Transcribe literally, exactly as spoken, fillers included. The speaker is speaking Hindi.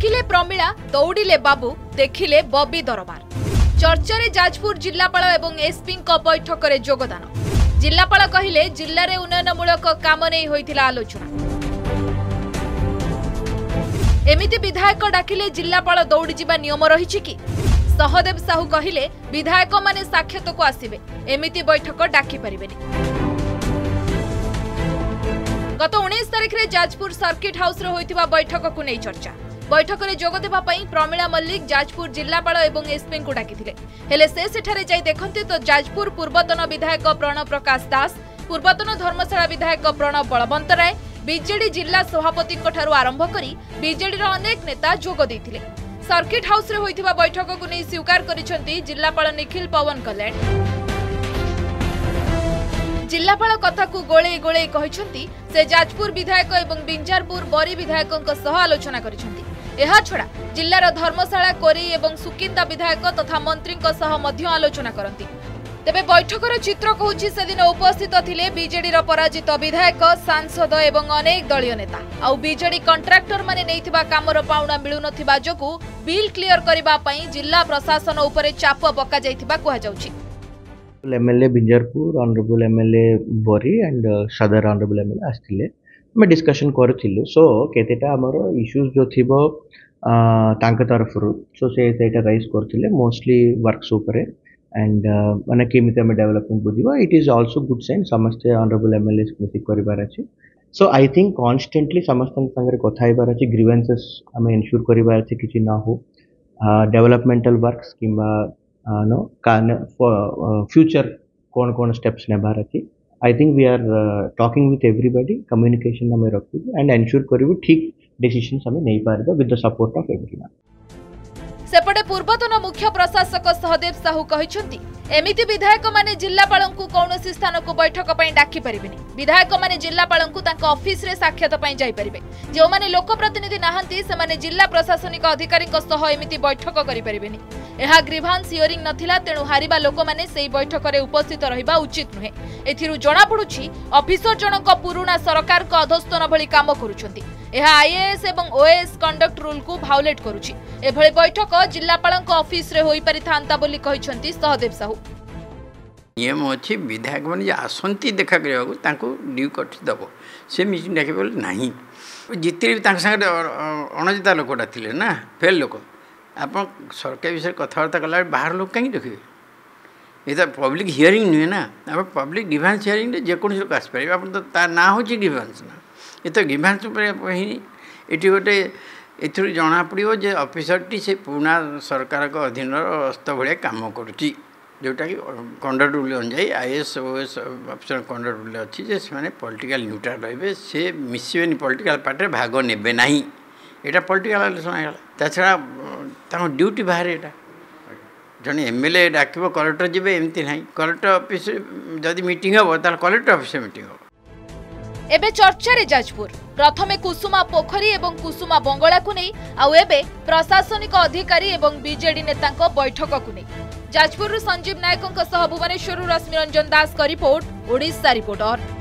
डाकिले प्रमिला दौड़िले बाबू देखिले बबी दरबार। चर्चा जाजपुर जिलापाल एवं एसपी बैठक में योगदान। जिलापाल कहिले जिले में उन्नयनमूलक काम नहीं होइथिला आलोचना। एमिति विधायक डाकिले जिलापाल दौड़ी जिबा नियम रही कि? सहदेव साहू कहिले विधायक माने साक्षात को आसिबे, एमिति बैठक डाकी परिबेनी। गत उन्नीस तारिख रे जाजपुर सर्किट हाउस रे होइतिबा बैठक को नहीं चर्चा। बैठक में जोग देबा पई प्रमिला मल्लिक जाजपुर जिलापाल एवं एसपी को डाकिथिले। हेले से सेठारे जाई देखंते तो जाजपुर पूर्वतन विधायक प्रणव प्रकाश दास, पूर्वतन धर्मशाला विधायक प्रणव बलवंत राय, बीजेडी जिला सभापति ठारू आरंभ करी बीजेडी रो अनेक नेता जोग दैथिले। सर्किट हाउस रे होइतिबा बैठक को नहीं स्वीकार करिसंती जिलापाल निखिल पवन कल्याण। जिलापाल कथा को गोले गोले कहिसंती से जाजपुर विधायक एवं बिंजारपुर बरी विधायकों सह आलोचना करिसंती। एहा छड़ा जिल्लार धर्मशाला कोरी एवं सुकिंदा विधायक तथा मंत्री सह मध्य आलोचना करती। तेबे बैठकर चित्र कहूछि से दिन उपस्थित थिले बीजेडी रो पराजित विधायक, सांसद एवं अनेक दलीय नेता। आउ बीजेडी कंट्राक्टर माने नैथिबा कामर पाउणा मिलु नथिबा जोगु बिल क्लियर करबा पई जिल्ला प्रशासन उपरे चाप पक्का जाइथिबा कुहा जाउछि। MLA Binjharpur honourable MLA Bari and Sadar honourable MLA आस्थिले मैं डिस्कशन करथिलु। सो केतेटा हमर इश्यूज जो थिबो तांका तरफ सो से सेटा राइज करथिले मोस्टली वर्क्स ऊपर एंड माने केमिति हम डेवलपमेंट बुझिबा। It is also good sign समस्त ऑनरेबल एमएलए मिसी करिबार अछि। सो आई थिंक कांस्टेंटली समस्त संगे कथा हेबार अछि, ग्रीवेंसेस हम एन्श्योर करिबार अछि किछि ना हो, डेवलपमेंटल वर्क्स किबा नो कान फॉर फ्यूचर कौन कौन स्टेप्स नेबार अछि। I think we are talking with everybody, communication हमें रखु एंड एन्श्योर करिवु ठीक डिसीजंस हमें नहीं पारबा with the support of everyone. सेपटे पूर्वतन मुख्य प्रशासक सहदेव साहू कहिसंती एमिति विधायक माने जिल्लापाल को कौनसी स्थान को बैठक पई डाकी परिबेनी। विधायक माने जिल्लापाल को तांको ऑफिस रे साक्षात पई जाई परिबे। जो माने लोक प्रतिनिधि नाहंती से माने जिल्ला प्रशासनिक अधिकारी को सह एमिति बैठक करि परिबेनी। एहा ग्रीभांस हियरिंग नथिला, तेणु हारिबा लोक माने सेही बैठक रे उपस्थित रहिबा उचित नुहे। एथिरु जणा पडुछि ऑफिसर जनक पुरुणा सरकार को अधस्तन भली काम करूछंती। एहा आईएएस एवं ओएएस कंडक्ट रूल को भाउलेट करूछि। एभली बैठक जिल्लापाल ऑफिस रे होई परिथांता बोली कहिसंती सहदेव साहू। नियम अच्छी विधायक मैंने आसती देखा करने ड्यू कट दब से मीटिंग डाक ना जिते भी संगे अणजिता लोकटा थे ना फेल लोक आप सरकार विषय कथबार्ता कला बाहर लोग कहीं देखिए। ये तो पब्लिक हियरिंग नुहे ना, आप पब्लिक ग्रीवेंस हियरिंग जेकोसी लोक आसपारे आप तो तार ना हो ग्रीवेंस ना, ये तो ग्रीवेंस ये गोटे एथुर जना पड़ो जे ऑफिसरटी से पुराना सरकार को अधीन अस्त भाया कम करुच्ची, जोटा कि कंडक्ट रूल अनुजाई IAS OS officer conduct rule अच्छी जे से पॉलिटिकल न्यूट्रल रहे, से मिसबेनि पॉलिटिकल पार्टी भाग नेबे ना। यहाँ पॉलिटिकल आलोचना छड़ा ड्यूटी बाहर यहाँ जड़े एमएलए डाक कलेक्टर जी एमती ना, कलेक्टर ऑफिस जदि मीटिंग हम तो कलेक्टर ऑफिस मीटिंग हम। एबे चर्चा रे जाजपुर प्रथमे कुसुमा पोखरी एवं कुसुमा बंगला को नहीं आउ एबे प्रशासनिक अधिकारी एवं बीजेडी नेतांको बैठक को नहीं। जाजपुर संजीव नायकों सह भुवनेश्वर रश्मि रंजन दास का रिपोर्ट, ओडिशा रिपोर्टर।